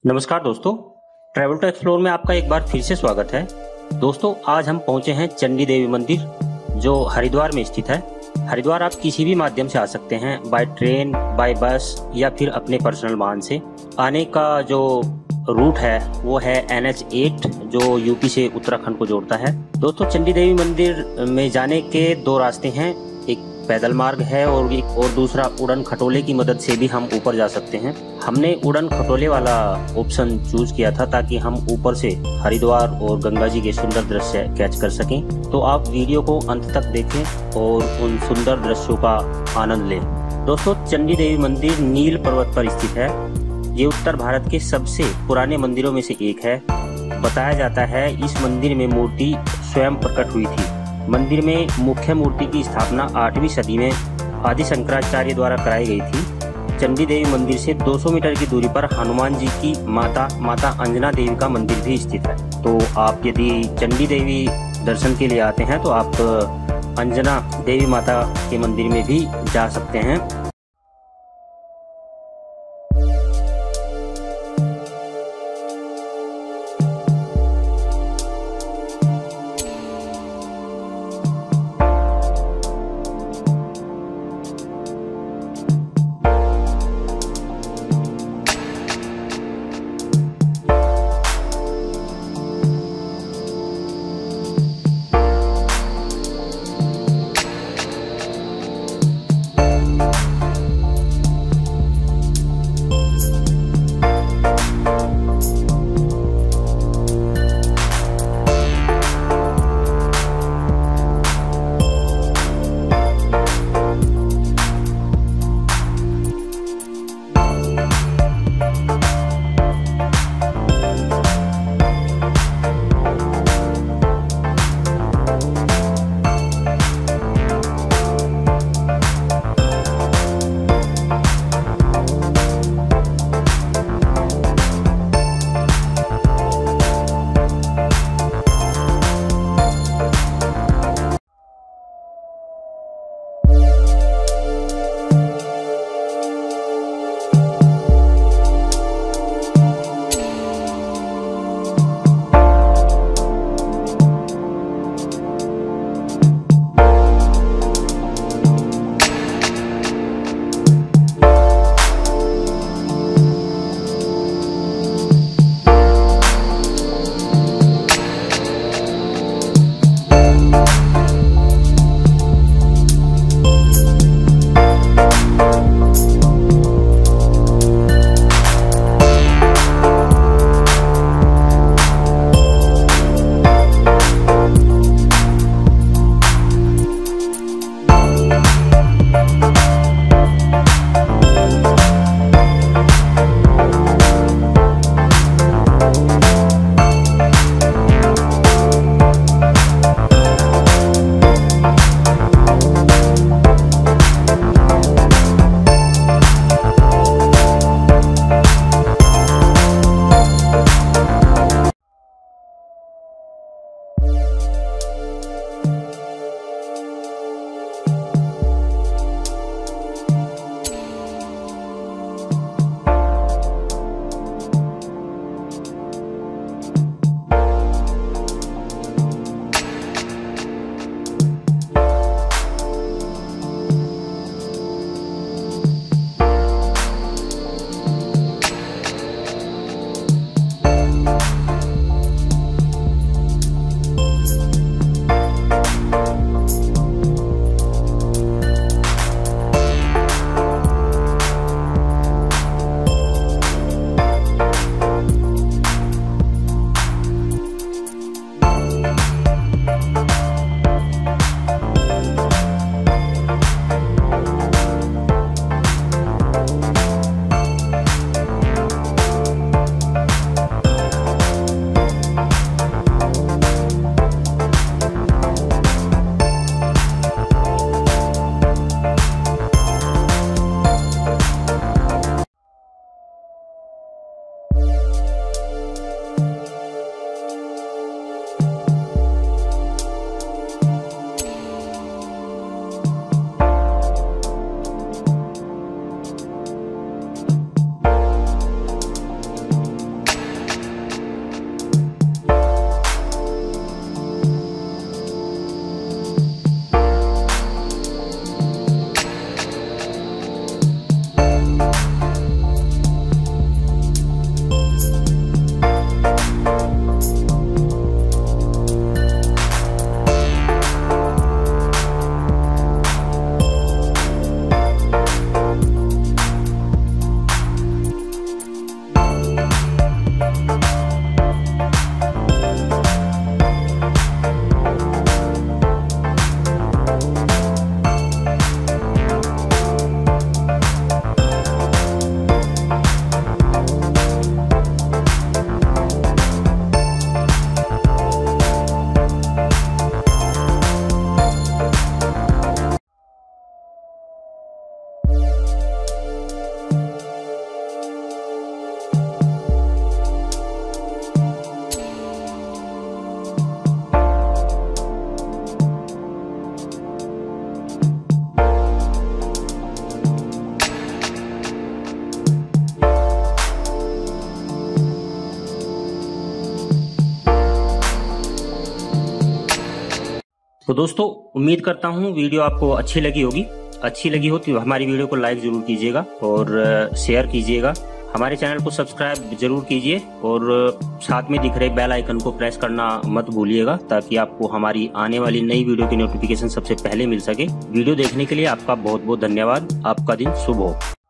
नमस्कार दोस्तों, travel to explore में आपका एक बार फिर से स्वागत है। दोस्तों, आज हम पहुंचे हैं चंडी देवी मंदिर जो हरिद्वार में स्थित है। हरिद्वार आप किसी भी माध्यम से आ सकते हैं, बाय ट्रेन, बाय बस या फिर अपने पर्सनल वाहन से। आने का जो रूट है वो है NH8 जो यूपी से उत्तराखंड को जोड़ता है। दोस्तों, चंडी देवी मंदिर में जाने के दो रास्ते हैं, एक पैदल मार्ग है और दूसरा उड़न खटोले की मदद से भी हम ऊपर जा सकते हैं। हमने उड़न खटोले वाला ऑप्शन चूज किया था ताकि हम ऊपर से हरिद्वार और गंगा जी के सुंदर दृश्य कैच कर सकें। तो आप वीडियो को अंत तक देखें और उन सुंदर दृश्यों का आनंद लें। दोस्तों, चंडी देवी मंदिर नील पर्वत पर स्थित है। ये उत्तर भारत के सबसे पुराने मंदिरों में से एक है। बताया जाता है इस मंदिर में मूर्ति स्वयं प्रकट हुई थी। मंदिर में मुख्य मूर्ति की स्थापना 8वीं सदी में आदि शंकराचार्य द्वारा कराई गई थी। चंडी देवी मंदिर से 200 मीटर की दूरी पर हनुमान जी की माता अंजना देवी का मंदिर भी स्थित है। तो आप यदि चंडी देवी दर्शन के लिए आते हैं तो आप अंजना देवी माता के मंदिर में भी जा सकते हैं। तो दोस्तों उम्मीद करता हूँ वीडियो आपको अच्छी लगी होगी। अच्छी लगी हो तो हमारी वीडियो को लाइक जरूर कीजिएगा और शेयर कीजिएगा। हमारे चैनल को सब्सक्राइब जरूर कीजिए और साथ में दिख रहे बेल आइकन को प्रेस करना मत भूलिएगा, ताकि आपको हमारी आने वाली नई वीडियो की नोटिफिकेशन सबसे पहले मिल सके। वीडियो देखने के लिए आपका बहुत बहुत धन्यवाद। आपका दिन शुभ हो।